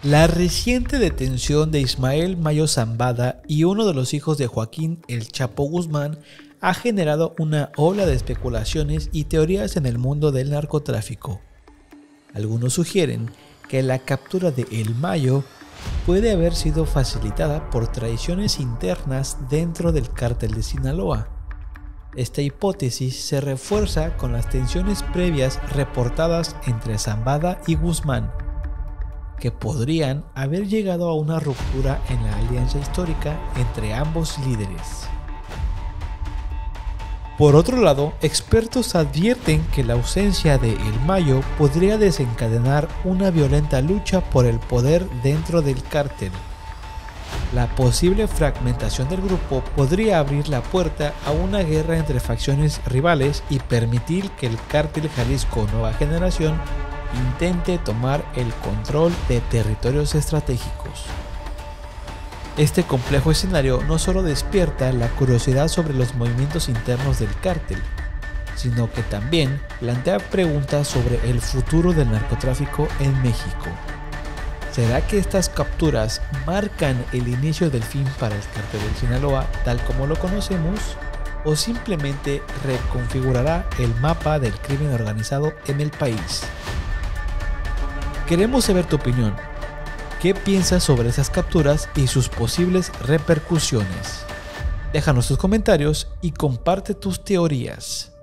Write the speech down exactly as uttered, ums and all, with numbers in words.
La reciente detención de Ismael Mayo Zambada y uno de los hijos de Joaquín El Chapo Guzmán ha generado una ola de especulaciones y teorías en el mundo del narcotráfico. Algunos sugieren que la captura de El Mayo puede haber sido facilitada por traiciones internas dentro del cártel de Sinaloa. Esta hipótesis se refuerza con las tensiones previas reportadas entre Zambada y Guzmán, que podrían haber llegado a una ruptura en la alianza histórica entre ambos líderes. Por otro lado, expertos advierten que la ausencia de El Mayo podría desencadenar una violenta lucha por el poder dentro del cártel. La posible fragmentación del grupo podría abrir la puerta a una guerra entre facciones rivales y permitir que el cártel Jalisco Nueva Generación intente tomar el control de territorios estratégicos. Este complejo escenario no solo despierta la curiosidad sobre los movimientos internos del cártel, sino que también plantea preguntas sobre el futuro del narcotráfico en México. ¿Será que estas capturas marcan el inicio del fin para el cártel de Sinaloa tal como lo conocemos? ¿O simplemente reconfigurará el mapa del crimen organizado en el país? Queremos saber tu opinión. ¿Qué piensas sobre esas capturas y sus posibles repercusiones? Déjanos tus comentarios y comparte tus teorías.